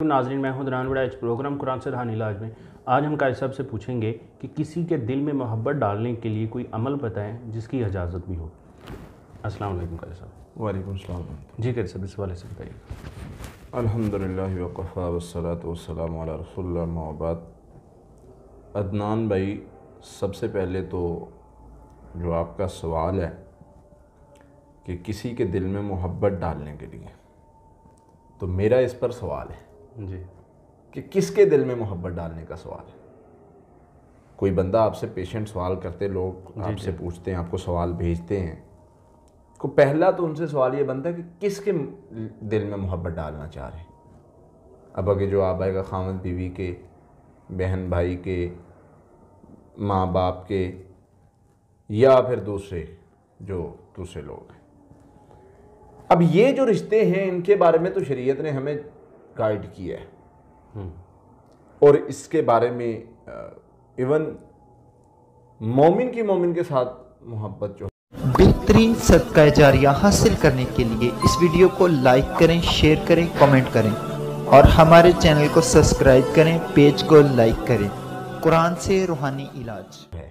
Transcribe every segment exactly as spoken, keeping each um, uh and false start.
नाज़रीन, मैं हूं दरान बड़ा प्रोग्राम कुरान से रूहानी इलाज में। आज हम कारी साहब से पूछेंगे कि किसी के दिल में मोहब्बत डालने के लिए कोई अमल बताएं जिसकी इजाज़त भी हो। अस्सलाम वालेकुम कारी साहब। वालेकुम सलाम। जी कारी साहब, इस वाले से बताइए। अल्हम्दुलिल्लाह वक़फ़ा वस्सलातु वस्सलामु अला रसूलिल्लाह अम्मा बाद। अदनान भाई, सबसे पहले तो जो आपका सवाल है कि किसी के दिल में मोहब्बत डालने के लिए, तो मेरा इस पर सवाल है जी कि किसके दिल में मोहब्बत डालने का सवाल है। कोई बंदा आपसे पेशेंट सवाल करते, लोग आपसे पूछते हैं, आपको सवाल भेजते हैं, को पहला तो उनसे सवाल ये बनता है कि किसके दिल में मोहब्बत डालना चाह रहे हैं। अब अगर जो आप आएगा खामद बीवी के, बहन भाई के, माँ बाप के, या फिर दूसरे जो दूसरे लोग हैं। अब ये जो रिश्ते हैं, इनके बारे में तो शरीयत ने हमें गाइड किया है, और इसके बारे में इवन मोमिन की मोमिन के साथ मोहब्बत जो बेहतरीन सदका जारिया हासिल करने के लिए इस वीडियो को लाइक करें, शेयर करें, कमेंट करें और हमारे चैनल को सब्सक्राइब करें, पेज को लाइक करें। कुरान से रूहानी इलाज है।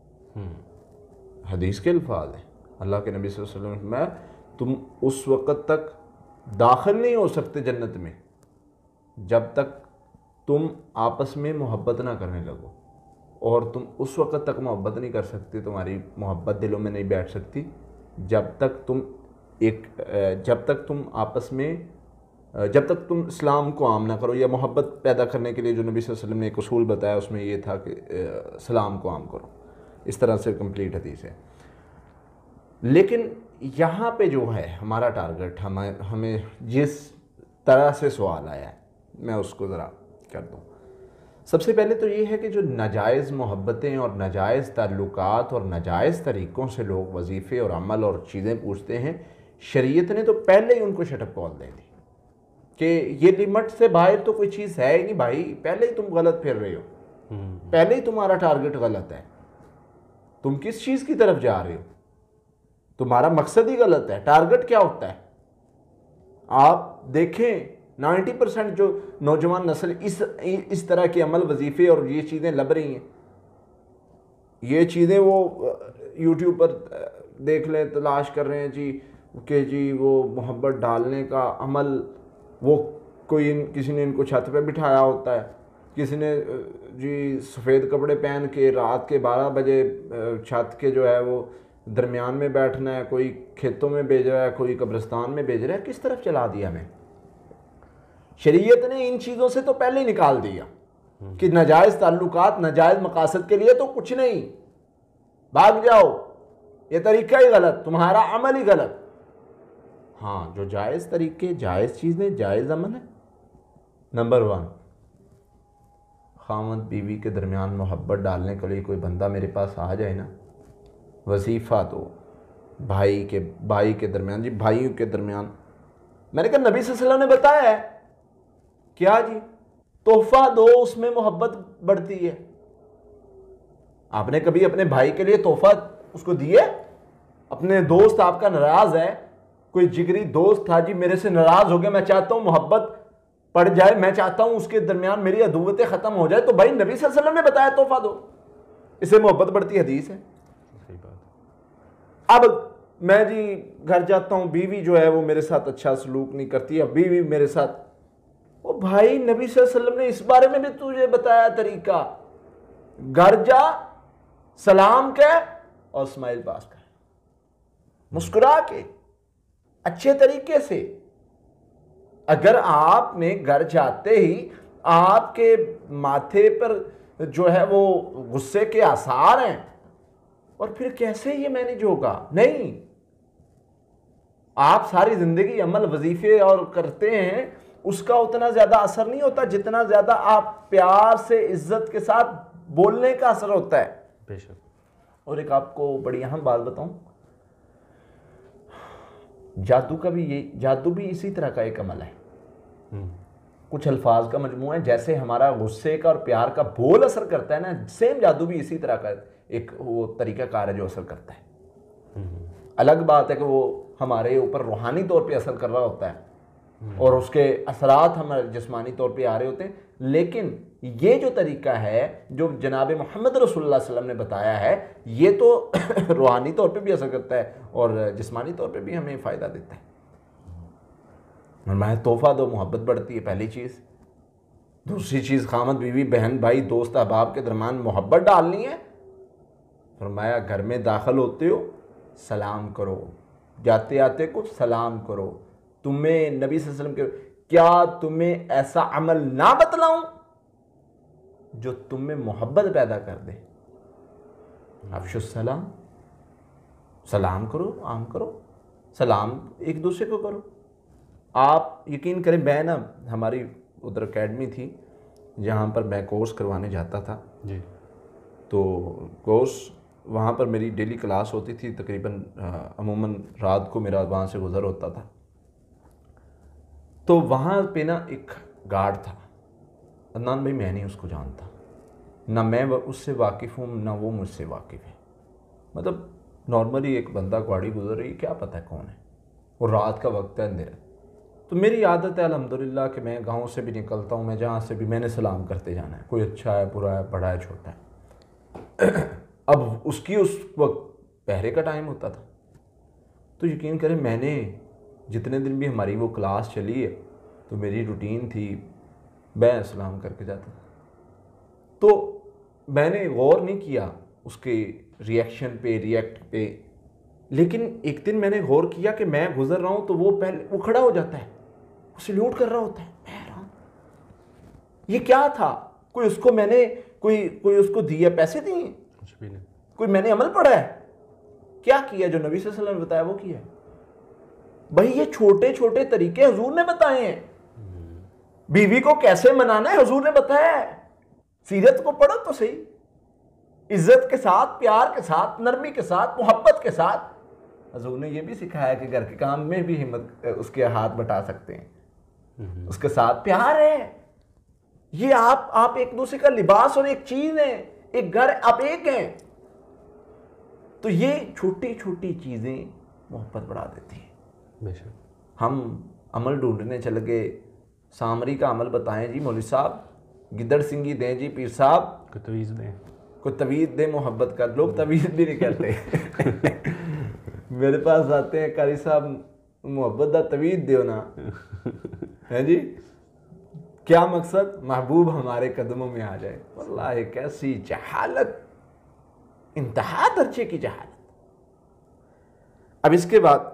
हदीस के अल्फाज हैं, अल्लाह के नबी सल्लल्लाहु अलैहि वसल्लम में, तुम उस वक़्त तक दाखिल नहीं हो सकते जन्नत में जब तक तुम आपस में मोहब्बत ना करने लगो, और तुम उस वक़्त तक मोहब्बत नहीं कर सकते, तुम्हारी मोहब्बत दिलों में नहीं बैठ सकती जब तक तुम एक जब तक तुम आपस में जब तक तुम इस्लाम को आम ना करो। या मोहब्बत पैदा करने के लिए जो नबी सल्लल्लाहु अलैहि वसल्लम ने एक उसूल बताया, उसमें ये था कि इस्लाम को आम करो। इस तरह से कंप्लीट हदीस है। लेकिन यहाँ पे जो है हमारा टारगेट, हमें हमें जिस तरह से सवाल आया है, मैं उसको ज़रा कर दूँ। सबसे पहले तो ये है कि जो नाजायज़ मोहब्बतें और नाजायज़ ताल्लुकात और नाजायज़ तरीक़ों से लोग वजीफ़े और अमल और चीज़ें पूछते हैं, शरीयत ने तो पहले ही उनको शटअप कॉल दे दी कि ये लिमिट से बाहर तो कोई चीज़ है ही नहीं भाई, पहले ही तुम गलत फिर रहे हो, पहले ही तुम्हारा टारगेट गलत है। तुम किस चीज़ की तरफ जा रहे हो, तुम्हारा मकसद ही गलत है। टारगेट क्या होता है? आप देखें नब्बे परसेंट जो नौजवान नस्ल इस इस तरह के अमल, वजीफ़े और ये चीज़ें लब रही हैं, ये चीज़ें वो यूट्यूब पर देख लें, तलाश कर रहे हैं जी कि जी वो मोहब्बत डालने का अमल, वो कोई किसी ने इनको छत पे बिठाया होता है, किसी ने जी सफ़ेद कपड़े पहन के रात के बारह बजे छत के जो है वो दरमियान में बैठना है, कोई खेतों में भेज रहा है, कोई कब्रिस्तान में भेज रहा है। किस तरफ चला दिया हमें? शरीयत ने इन चीज़ों से तो पहले ही निकाल दिया कि नाजायज़ ताल्लुकात, नाजायज़ मकासद के लिए तो कुछ नहीं, भाग जाओ, ये तरीका ही गलत, तुम्हारा अमल ही गलत। हाँ, जो जायज़ तरीके, जायज़ चीज़ें, जायज़ अमल है। नंबर वन, खामद बीवी के दरमियान मोहब्बत डालने के लिए कोई बंदा मेरे पास आ जाए ना, वजीफ़ा तो भाई के भाई के दरमियान, जी भाइयों के दरमियान, मैंने कहा नबी सल्लल्लाहु अलैहि वसल्लम ने बताया है क्या जी, तोहफा दो, उसमें मोहब्बत बढ़ती है। आपने कभी अपने भाई के लिए तोहफा उसको दिया? अपने दोस्त आपका नाराज है, कोई जिगरी दोस्त था जी, मेरे से नाराज हो गया, मैं चाहता हूं मोहब्बत पड़ जाए, मैं चाहता हूं उसके दरमियान मेरी अदुवतें खत्म हो जाए, तो भाई नबी सल्लल्लाहु अलैहि वसल्लम ने बताया तोहफा दो, इससे मोहब्बत बढ़ती, हदीस है। सही बात। अब मैं जी घर जाता हूं, बीवी जो है वो मेरे साथ अच्छा सलूक नहीं करती है, बीवी मेरे साथ, ओ भाई नबी सल्लल्लाहु अलैहि वसल्लम ने इस बारे में भी तुझे बताया तरीका, घर जा, सलाम कह और स्माइल पास कर, मुस्कुरा के, अच्छे तरीके से। अगर आपने घर जाते ही आपके माथे पर जो है वो गुस्से के आसार हैं, और फिर कैसे ये मैनेज होगा? नहीं, आप सारी जिंदगी अमल, वजीफे और करते हैं, उसका उतना ज्यादा असर नहीं होता जितना ज्यादा आप प्यार से, इज्जत के साथ बोलने का असर होता है। बेशक। और एक आपको बड़ी अहम बात बताऊं, जादू का भी ये जादू भी इसी तरह का एक अमल है। कुछ अल्फाज का मजमू है, जैसे हमारा गुस्से का और प्यार का बोल असर करता है ना, सेम जादू भी इसी तरह का एक वो तरीका कार है जो असर करता है। अलग बात है कि वो हमारे ऊपर रूहानी तौर पे असर कर रहा होता है, اور اس کے اثرات ہمارے جسمانی طور پہ آ رہے ہوتے ہیں. لیکن یہ جو طریقہ ہے جو جناب محمد رسول اللہ صلی اللہ علیہ وسلم نے بتایا ہے, یہ تو روحانی طور پہ بھی اثر کرتا ہے اور جسمانی طور پہ بھی ہمیں فائدہ دیتا ہے. فرمایا تحفہ دو, محبت بڑھتی ہے, پہلی چیز. دوسری چیز, خامد بیوی بہن بھائی دوست احباب کے درمیان محبت ڈالنی ہے. فرمایا گھر میں داخل ہوتے ہو سلام کرو, جاتے آتے کو سلام کرو. تمہیں نبی صلی اللہ علیہ وسلم کے کیا تمہیں ایسا عمل نہ بتلاؤں جو تم میں محبت پیدا کر دے؟ افشوا السلام, سلام کرو, عام کرو, سلام ایک دوسرے کو کرو. آپ یقین کریں, میں نا ہماری ادھر اکیڈمی تھی جہاں پر میں کورس کروانے جاتا تھا جی, تو کورس وہاں پر میری ڈیلی کلاس ہوتی تھی, تقریباً عموماً رات کو میرا وہاں سے گزر ہوتا تھا. تو وہاں پہ نا ایک گارڈ تھا, عدنان بھائی میں نہیں اس کو جانتا, نہ میں اس سے واقف ہوں نہ وہ مجھ سے واقف ہے. مطلب نارملی ایک بندہ گاڑی گزر رہی ہے, کیا پتہ ہے کون ہے, اور رات کا وقت ہے, اندھیرا. تو میری عادت ہے الحمدللہ کہ میں گاؤں سے بھی نکلتا ہوں, میں جہاں سے بھی میں نے سلام کرتے جانا ہے, کوئی اچھا ہے برا ہے بڑا ہے چھوٹا ہے. اب اس کی اس وقت پہرے کا ٹائم ہوتا تھا, تو یقین کریں میں نے جتنے دن بھی ہماری وہ کلاس چلی ہے تو میری روٹین تھی میں سلام کر کے جاتا تھا. تو میں نے غور نہیں کیا اس کے ریئیکشن پہ ریئیکٹ پہ, لیکن ایک دن میں نے غور کیا کہ میں گزر رہا ہوں تو وہ پہلے وہ کھڑا ہو جاتا ہے, وہ سلیوٹ کر رہا ہوتا ہے. میں حیران, یہ کیا تھا؟ کوئی اس کو میں نے کوئی کوئی اس کو دیا, پیسے دیے, کچھ بھی نہیں, کوئی میں نے عمل پڑھا ہے, کیا کیا جو نبی صلی اللہ علیہ وسلم نے بتایا وہ کیا ہے. بھائی یہ چھوٹے چھوٹے طریقے حضور نے بتائے ہیں. بیوی کو کیسے منانا ہے حضور نے بتایا ہے. سیرت کو پڑھو تو صحیح, عزت کے ساتھ, پیار کے ساتھ, نرمی کے ساتھ, محبت کے ساتھ. حضور نے یہ بھی سکھایا کہ گھر کے کام میں بھی ہمت اس کے ہاتھ بٹا سکتے ہیں, اس کے ساتھ پیار ہے. یہ آپ آپ ایک دوسرے کا لباس اور ایک چیز ہیں, ایک گھر آپ ایک ہیں. تو یہ چھوٹی چھوٹی چیزیں محبت بڑھا دیتی ہیں. بے شک. ہم عمل ڈھونڈنے چل گئے, سامری کا عمل بتائیں جی مولوی صاحب, گدڑ سنگھی دیں جی پیر صاحب, کوئی تویز دیں, کوئی تویز دیں محبت کا. لوگ تویز بھی نہیں کہتے. میرے پاس آتے ہیں قاری صاحب محبت دا تویز دیو نا, ہے جی کیا مقصد؟ محبوب ہمارے قدموں میں آ جائے. واللہ کیسی جہالت, انتہا درجے کی جہالت. اب اس کے بعد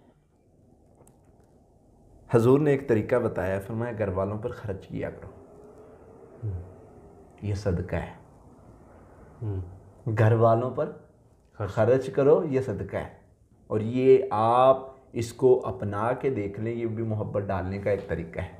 حضور نے ایک طریقہ بتایا, فرمایا گھر والوں پر خرچ کیا کرو, یہ صدقہ ہے. گھر والوں پر خرچ کرو, یہ صدقہ ہے. اور یہ آپ اس کو اپنا کے دیکھ لیں, یہ بھی محبت ڈالنے کا ایک طریقہ ہے.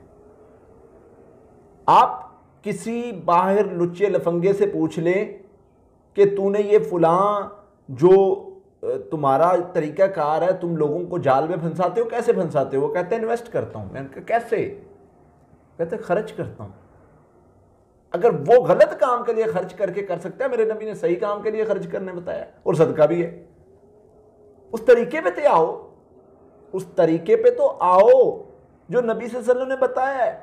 آپ کسی باہر لچے لفنگے سے پوچھ لیں کہ تو نے یہ فلاں جو تمہارا طریقہ کار ہے تم لوگوں کو جال میں پھنساتے ہو, کیسے پھنساتے ہو؟ وہ کہتے ہیں انویسٹ کرتا ہوں. میں نے کہا کیسے؟ کہتے ہیں خرچ کرتا ہوں. اگر وہ غلط کام کے لیے خرچ کر کے کر سکتا ہے, میرے نبی نے صحیح کام کے لیے خرچ کرنے بتایا, اور صدقہ بھی ہے. اس طریقے پہ تو آؤ, اس طریقے پہ تو آؤ جو نبی صلی اللہ علیہ وسلم نے بتایا ہے.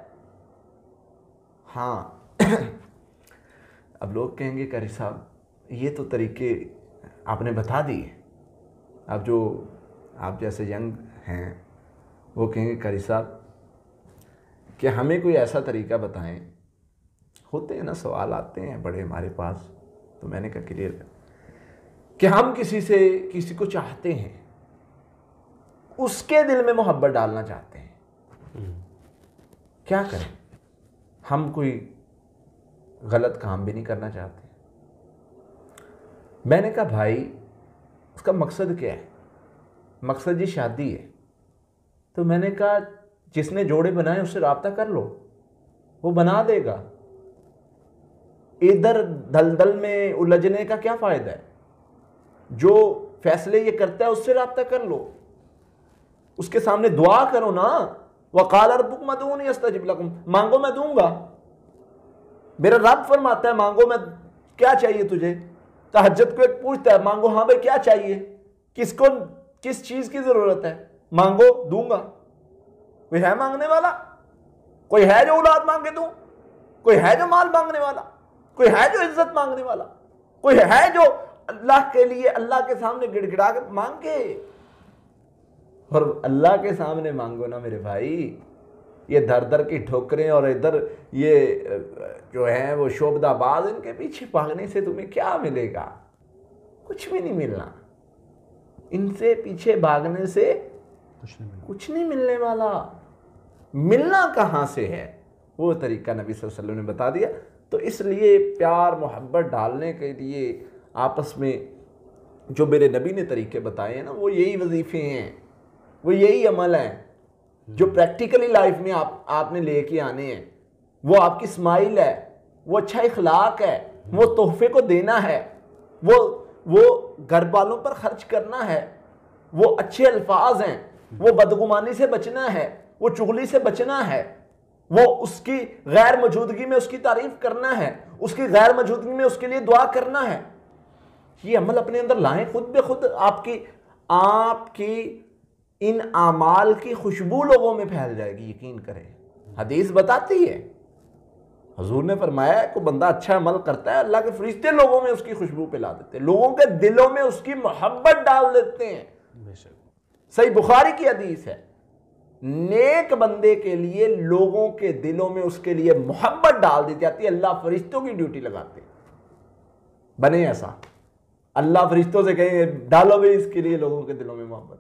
ہاں اب لوگ کہیں گے قاری صاحب یہ تو طریقے آپ نے بتا دیے. اب جو آپ جیسے ینگ ہیں وہ کہیں گے قاری صاحب کہ ہمیں کوئی ایسا طریقہ بتائیں. ہوتے ہیں نا سوال آتے ہیں بڑے ہمارے پاس, تو میں نے کہا کلیئر کہ ہم کسی سے کسی کو چاہتے ہیں, اس کے دل میں محبت ڈالنا چاہتے ہیں, کیا کریں؟ ہم کوئی غلط کام بھی نہیں کرنا چاہتے. میں نے کہا بھائی اس کا مقصد کیا ہے؟ مقصد جی شادی ہے. تو میں نے کہا جس نے جوڑے بنائے اس سے رابطہ کر لو, وہ بنا دے گا. ادھر دلدل میں الجھنے کا کیا فائدہ ہے؟ جو فیصلے یہ کرتا ہے اس سے رابطہ کر لو, اس کے سامنے دعا کرو نا. وقال ربکم ادعونی استجب لکم, مانگو میں دوں گا. میرا رب فرماتا ہے مانگو, میں کیا چاہیے تجھے؟ تہجد کو ایک پوچھتا ہے مانگو, ہاں بھائی کیا چاہیے, کس کو کس چیز کی ضرورت ہے, مانگو دوں گا. کوئی ہے مانگنے والا؟ کوئی ہے جو اولاد مانگے دوں؟ کوئی ہے جو مال مانگنے والا؟ کوئی ہے جو عزت مانگنے والا؟ کوئی ہے جو اللہ کے لیے اللہ کے سامنے گڑ گڑا کے مانگے؟ اور اللہ کے سامنے مانگو نا میرے بھائی، یہ در در کی ٹھوکریں اور ادھر یہ جو ہیں وہ شعبدہ باز، ان کے پیچھے بھاگنے سے تمہیں کیا ملے گا؟ کچھ بھی نہیں ملنا. ان سے پیچھے بھاگنے سے کچھ نہیں ملنے والا. ملنا کہاں سے ہے وہ طریقہ نبی صلی اللہ علیہ وسلم نے بتا دیا. تو اس لیے پیار محبت ڈالنے کے لیے آپس میں جو میرے نبی نے طریقے بتائے ہیں نا، وہ یہی وظیفے ہیں، وہ یہی عمل ہیں جو پریکٹیکلی لائف میں آپ آپ نے لے کے آنے ہیں. وہ آپ کی اسمائل ہے، وہ اچھا اخلاق ہے، وہ تحفے کو دینا ہے، وہ وہ گھر والوں پر خرچ کرنا ہے، وہ اچھے الفاظ ہیں، وہ بدگمانی سے بچنا ہے، وہ چغلی سے بچنا ہے، وہ اس کی غیر موجودگی میں اس کی تعریف کرنا ہے، اس کی غیر موجودگی میں اس کے لیے دعا کرنا ہے. یہ عمل اپنے اندر لائیں، خود بے خود آپ کی آپ کی ان اعمال کی خوشبو لوگوں میں پھیل جائے گی. یقین کریں، حدیث بتاتی ہے، حضور نے فرمایا ہے کوئی بندہ اچھا عمل کرتا ہے، اللہ کے فرشتے لوگوں میں اس کی خوشبو پلا دیتے ہیں، لوگوں کے دلوں میں اس کی محبت ڈال دیتے ہیں. صحیح بخاری کی حدیث ہے، نیک بندے کے لیے لوگوں کے دلوں میں اس کے لیے محبت ڈال دی جاتی ہے. اللہ فرشتوں کی ڈیوٹی لگاتے ہیں. بنے ایسا، اللہ فرشتوں سے کہیں ڈالو بھی اس کے لیے لوگوں کے دلوں میں محبت.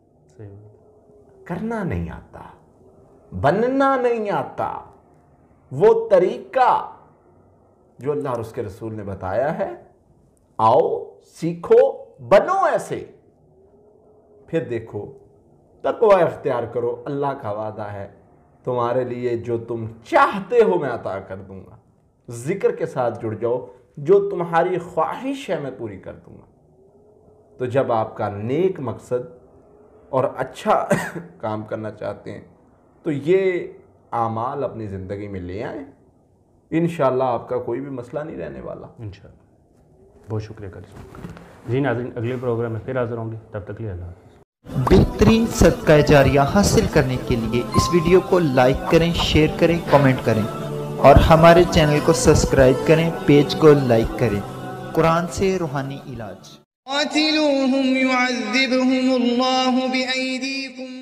کرنا نہیں آتا، بننا نہیں آتا. وہ طریقہ جو اللہ اور اس کے رسول نے بتایا ہے، آؤ سیکھو، بنو ایسے، پھر دیکھو تقوی اختیار کرو. اللہ کا وعدہ ہے تمہارے لیے جو تم چاہتے ہو میں عطا کر دوں گا. ذکر کے ساتھ جڑ جاؤ، جو تمہاری خواہش ہے میں پوری کر دوں گا. تو جب آپ کا نیک مقصد اور اچھا کام کرنا چاہتے ہیں تو یہ اعمال اپنی زندگی میں لے آئیں، انشاءاللہ آپ کا کوئی بھی مسئلہ نہیں رہنے والا. انشاءاللہ. بہت شکریہ کریں. جی ناظرین، اگلے پروگرام میں پھر حاضر ہوں گے، تب تک لیے اللہ حافظ. بہترین صدقہ جاریہ حاصل کرنے کے لیے اس ویڈیو کو لائک کریں، شیئر کریں، کمنٹ کریں اور ہمارے چینل کو سبسکرائب کریں، پیج کو لائک کریں. قرآن سے روحانی علاج. قاتلوهم يعذبهم الله بأيديكم